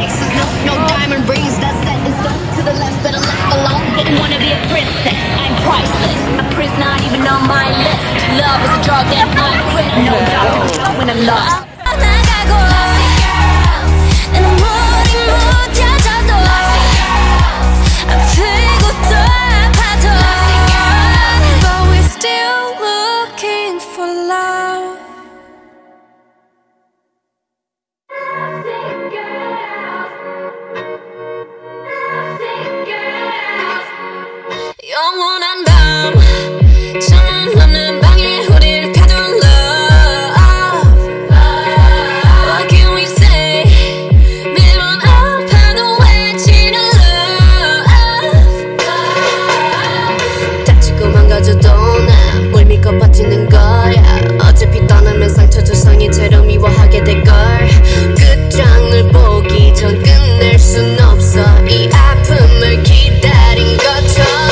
exes, no diamond rings, that's set in stone. To the left, better left alone. Didn't wanna be a princess, I'm priceless. A prince not even on my list. Love is a drug and I quit. No doctor when I'm lost. 영원한 밤 창문 없는 방에 우리를 가둔 love. What can we say? 매번 아파도 외치는 love. 다치고 망가져도 난 뭘 믿고 버티는 거야. 어차피 떠나면 상처 조성이 채로 미워하게 될걸. 끝장을 보기 전 끝낼 순 없어. 이 아픔을 기다린 것처럼.